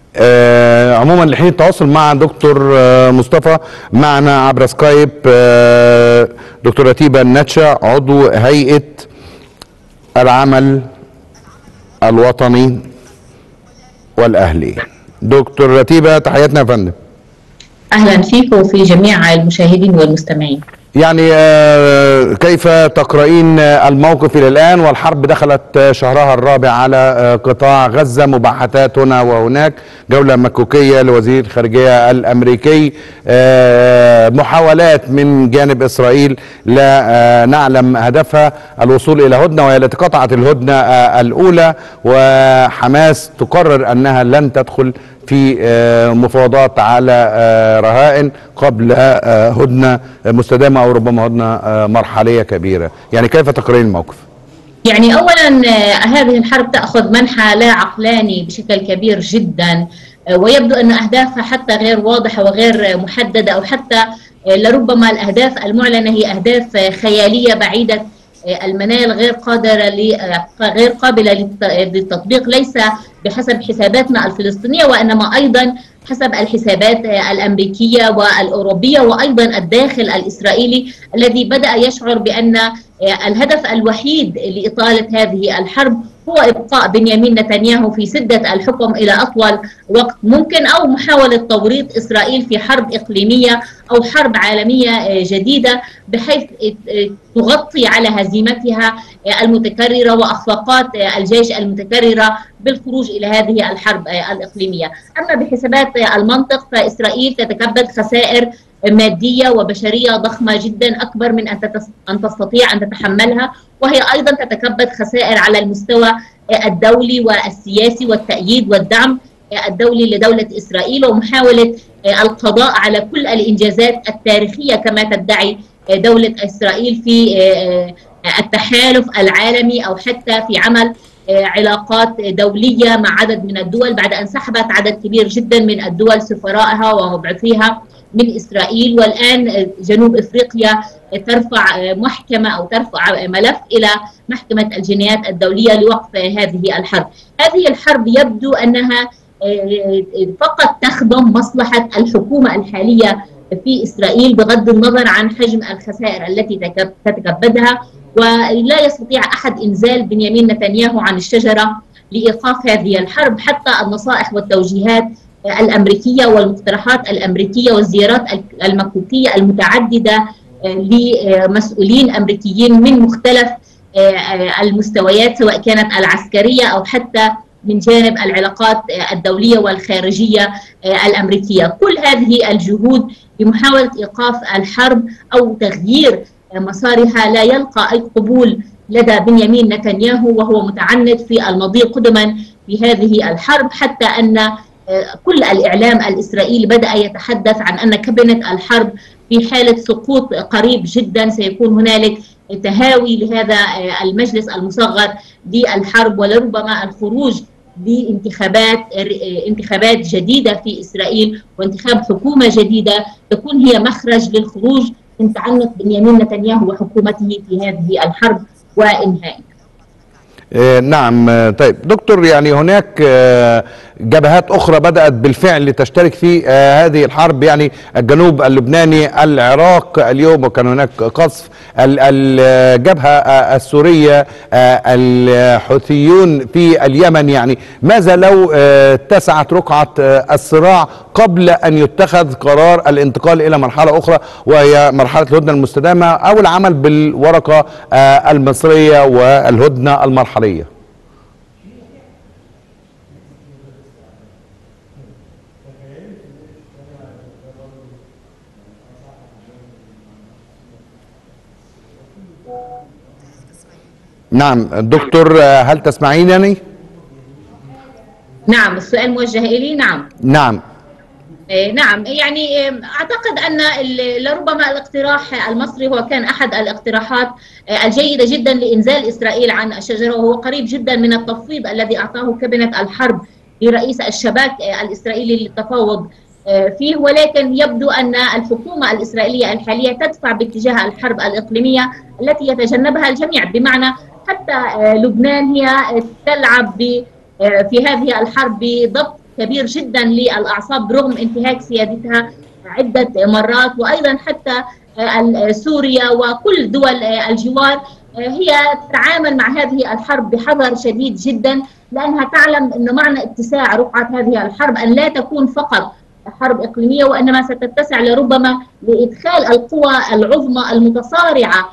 عموما لحين التواصل مع دكتور مصطفى معنا عبر سكايب دكتور رتيبة النتشا عضو هيئة العمل الوطني والأهلي. دكتور رتيبة تحياتنا يا فندم. أهلا فيك وفي جميع المشاهدين والمستمعين. يعني كيف تقرأين الموقف إلى الآن والحرب دخلت شهرها الرابع على قطاع غزة، مباحثات هنا وهناك، جولة مكوكية لوزير الخارجية الأمريكي، محاولات من جانب إسرائيل لا نعلم هدفها الوصول إلى هدنة، وهي التي قطعت الهدنة الأولى، وحماس تقرر أنها لن تدخل في مفاوضات على رهائن قبل هدنة مستدامة أو ربما هدنة مرحلية كبيرة. يعني كيف تقرأين الموقف؟ يعني أولا هذه الحرب تأخذ منحى لا عقلاني بشكل كبير جدا، ويبدو أن أهدافها حتى غير واضحة وغير محددة، أو حتى لربما الأهداف المعلنة هي أهداف خيالية بعيدة المنال، غير قابلة للتطبيق، ليس بحسب حساباتنا الفلسطينية وإنما أيضا حسب الحسابات الأمريكية والأوروبية وأيضا الداخل الإسرائيلي الذي بدأ يشعر بأن الهدف الوحيد لإطالة هذه الحرب هو إبقاء بنيامين نتنياهو في سدة الحكم إلى أطول وقت ممكن، أو محاولة توريط إسرائيل في حرب إقليمية أو حرب عالمية جديدة بحيث تغطي على هزيمتها المتكررة وأخفاقات الجيش المتكررة بالخروج إلى هذه الحرب الإقليمية. أما بحسابات المنطق فإسرائيل تتكبد خسائر مادية وبشرية ضخمة جدا أكبر من أن تستطيع أن تتحملها، وهي أيضا تتكبد خسائر على المستوى الدولي والسياسي والتأييد والدعم الدولي لدولة إسرائيل، ومحاولة القضاء على كل الإنجازات التاريخية كما تدعي دولة إسرائيل في التحالف العالمي أو حتى في عمل علاقات دولية مع عدد من الدول بعد أن سحبت عدد كبير جدا من الدول سفرائها ومبعوثيها من إسرائيل. والآن جنوب إفريقيا ترفع محكمة أو ترفع ملف إلى محكمة الجنايات الدولية لوقف هذه الحرب. هذه الحرب يبدو أنها فقط تخدم مصلحة الحكومة الحالية في إسرائيل بغض النظر عن حجم الخسائر التي تتكبدها، ولا يستطيع أحد إنزال بنيامين نتنياهو عن الشجرة لإيقاف هذه الحرب. حتى النصائح والتوجيهات الأمريكية والمقترحات الأمريكية والزيارات المكوكية المتعددة لمسؤولين أمريكيين من مختلف المستويات سواء كانت العسكرية أو حتى من جانب العلاقات الدولية والخارجية الأمريكية، كل هذه الجهود بمحاولة إيقاف الحرب أو تغيير مسارها لا يلقى أي قبول لدى بنيامين نتنياهو، وهو متعنت في المضي قدما في هذه الحرب، حتى أن كل الإعلام الإسرائيلي بدأ يتحدث عن أن كابينة الحرب في حالة سقوط قريب جدا سيكون هنالك تهاوي لهذا المجلس المصغر للحرب، ولربما الخروج بانتخابات جديدة في إسرائيل وانتخاب حكومة جديدة تكون هي مخرج للخروج من تعنت بنيامين نتنياهو وحكومته في هذه الحرب وإنهائها. نعم. طيب دكتور، يعني هناك جبهات أخرى بدأت بالفعل تشترك في هذه الحرب، يعني الجنوب اللبناني، العراق اليوم، وكان هناك قصف، الجبهة السورية، الحوثيون في اليمن. يعني ماذا لو اتسعت رقعة الصراع قبل أن يتخذ قرار الانتقال إلى مرحلة أخرى وهي مرحلة الهدنة المستدامة أو العمل بالورقة المصرية والهدنة المرحلية؟ نعم دكتور، هل تسمعينني؟ نعم، السؤال موجه إلي. نعم نعم، يعني أعتقد أن لربما الاقتراح المصري هو كان أحد الاقتراحات الجيدة جدا لإنزال إسرائيل عن الشجرة، وهو قريب جدا من التفويض الذي أعطاه كابينة الحرب لرئيس الشباك الإسرائيلي للتفاوض فيه. ولكن يبدو أن الحكومة الإسرائيلية الحالية تدفع باتجاه الحرب الإقليمية التي يتجنبها الجميع، بمعنى حتى لبنان هي تلعب في هذه الحرب بضبط كبير جدا للأعصاب رغم انتهاك سيادتها عدة مرات. وأيضا حتى سوريا وكل دول الجوار هي تتعامل مع هذه الحرب بحذر شديد جدا، لأنها تعلم أن معنى اتساع رقعة هذه الحرب أن لا تكون فقط حرب إقليمية، وإنما ستتسع لربما لإدخال القوى العظمى المتصارعة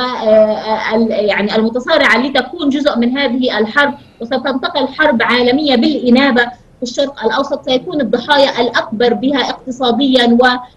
يعني المتصارعة لتكون جزء من هذه الحرب، وستنتقل حرب عالمية بالإنابة في الشرق الأوسط. سيكون الضحايا الأكبر بها اقتصاديا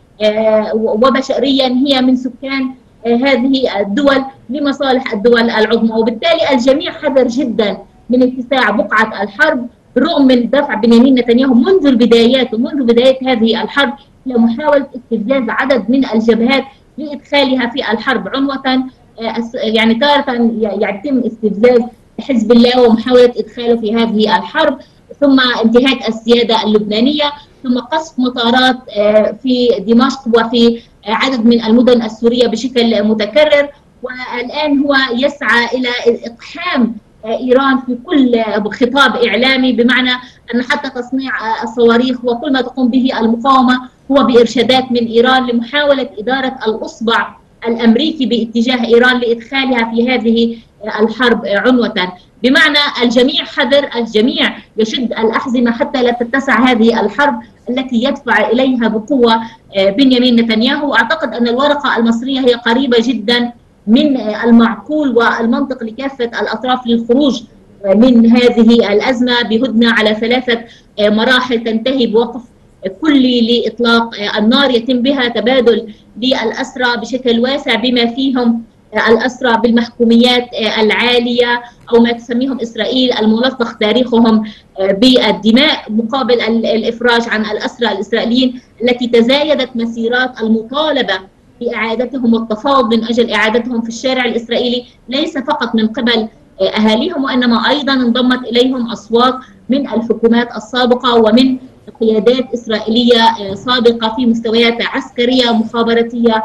وبشريا هي من سكان هذه الدول لمصالح الدول العظمى. وبالتالي الجميع حذر جدا من اتساع بقعة الحرب بالرغم من دفع بنيامين نتنياهو منذ البدايات ومنذ بداية هذه الحرب لمحاولة استفزاز عدد من الجبهات لإدخالها في الحرب عنوة. يعني تارة يتم استفزاز حزب الله ومحاولة إدخاله في هذه الحرب، ثم انتهاك السيادة اللبنانية، ثم قصف مطارات في دمشق وفي عدد من المدن السورية بشكل متكرر، والآن هو يسعى إلى إقحام إيران في كل خطاب إعلامي، بمعنى أن حتى تصنيع الصواريخ وكل ما تقوم به المقاومة هو بإرشادات من إيران لمحاولة إدارة الأصبع الأمريكي باتجاه إيران لإدخالها في هذه الحرب عنوة. بمعنى الجميع حذر، الجميع يشد الأحزمة حتى لا تتسع هذه الحرب التي يدفع إليها بقوة بنيامين نتنياهو. وأعتقد أن الورقة المصرية هي قريبة جدا من المعقول والمنطق لكافة الأطراف للخروج من هذه الأزمة بهدنة على 3 مراحل تنتهي بوقف كلي لإطلاق النار، يتم بها تبادل للأسرى بشكل واسع بما فيهم الأسرى بالمحكوميات العالية أو ما تسميهم إسرائيل الملطخ تاريخهم بالدماء، مقابل الإفراج عن الأسرى الإسرائيليين التي تزايدت مسيرات المطالبة بإعادتهم والتفاوض من أجل إعادتهم في الشارع الإسرائيلي، ليس فقط من قبل أهاليهم وإنما أيضا انضمت إليهم أصوات من الحكومات السابقة ومن قيادات إسرائيلية سابقة في مستويات عسكرية مخابراتية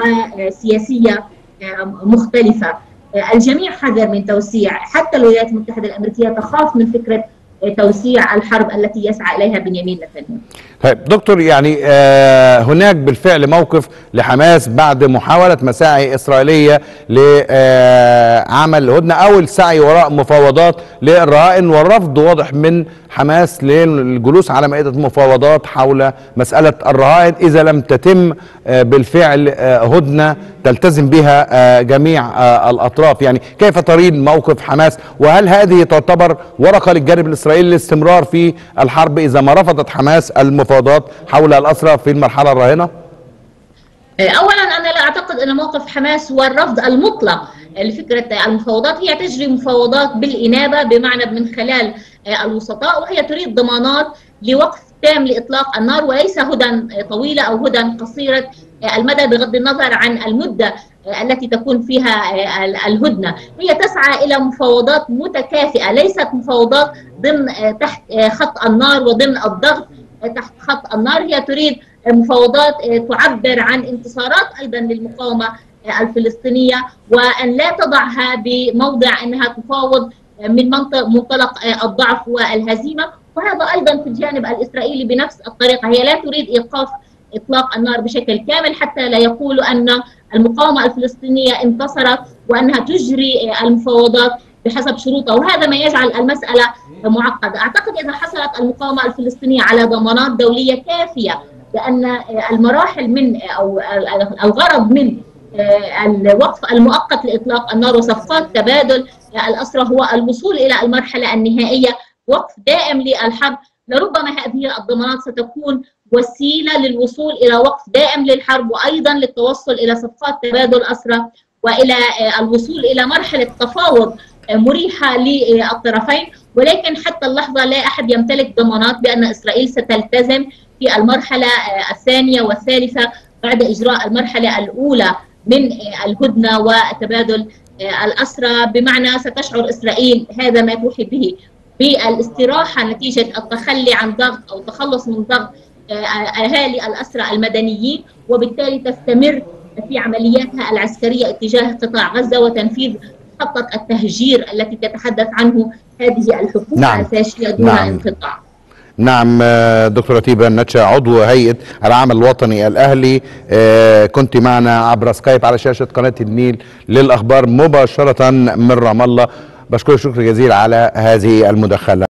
وسياسية مختلفة. الجميع حذر من توسيع، حتى الولايات المتحدة الأمريكية تخاف من فكرة توسيع الحرب التي يسعى إليها بنيامين نتنياهو. طيب دكتور، يعني هناك بالفعل موقف لحماس بعد محاولة مساعي إسرائيلية لعمل هدنة أو السعي وراء مفاوضات للرهائن، والرفض واضح من حماس للجلوس على مائدة مفاوضات حول مسألة الرهائن إذا لم تتم بالفعل هدنة تلتزم بها جميع الأطراف. يعني كيف ترين موقف حماس؟ وهل هذه تعتبر ورقة للجانب الإسرائيلي للاستمرار في الحرب إذا ما رفضت حماس المفاوضات حول الأسرى في المرحلة الراهنة؟ أولا أنا لا أعتقد أن موقف حماس هو الرفض المطلق لفكرة المفاوضات. هي تجري مفاوضات بالإنابة بمعنى من خلال الوسطاء، وهي تريد ضمانات لوقف تام لإطلاق النار وليس هدى طويلة أو هدى قصيرة المدى بغض النظر عن المدة التي تكون فيها الهدنة. هي تسعى إلى مفاوضات متكافئة، ليست مفاوضات ضمن تحت خط النار وضمن الضغط تحت خط النار. هي تريد مفاوضات تعبر عن انتصارات أيضا للمقاومة الفلسطينية، وأن لا تضعها بموضع أنها تفاوض من منطلق الضعف والهزيمة. وهذا أيضا في الجانب الإسرائيلي بنفس الطريقة، هي لا تريد إيقاف إطلاق النار بشكل كامل حتى لا يقولوا أن المقاومة الفلسطينية انتصرت وأنها تجري المفاوضات بحسب شروطها، وهذا ما يجعل المسألة معقدة. أعتقد إذا حصلت المقاومة الفلسطينية على ضمانات دولية كافية بأن المراحل من أو الغرض من الوقف المؤقت لإطلاق النار وصفقات تبادل الأسرى هو الوصول إلى المرحلة النهائية وقف دائم للحرب، لربما هذه الضمانات ستكون وسيلة للوصول إلى وقف دائم للحرب وأيضا للتوصل إلى صفقات تبادل أسرى وإلى الوصول إلى مرحلة تفاوض مريحة للطرفين. ولكن حتى اللحظة لا أحد يمتلك ضمانات بأن إسرائيل ستلتزم في المرحلة الثانية والثالثة بعد إجراء المرحلة الأولى من الهدنة وتبادل الأسرى، بمعنى ستشعر إسرائيل هذا ما توحي به بالاستراحة نتيجة التخلي عن ضغط أو التخلص من ضغط أهالي الأسرى المدنيين، وبالتالي تستمر في عملياتها العسكرية اتجاه قطاع غزة وتنفيذ خطة التهجير التي تتحدث عنه هذه الحكومة الفاشية دون انقطاع. نعم دكتورة طيبة النتشة عضو هيئة العمل الوطني الأهلي، كنت معنا عبر سكايب على شاشة قناة النيل للأخبار مباشرة من رام الله. بشكرك شكر جزيل على هذه المداخلة.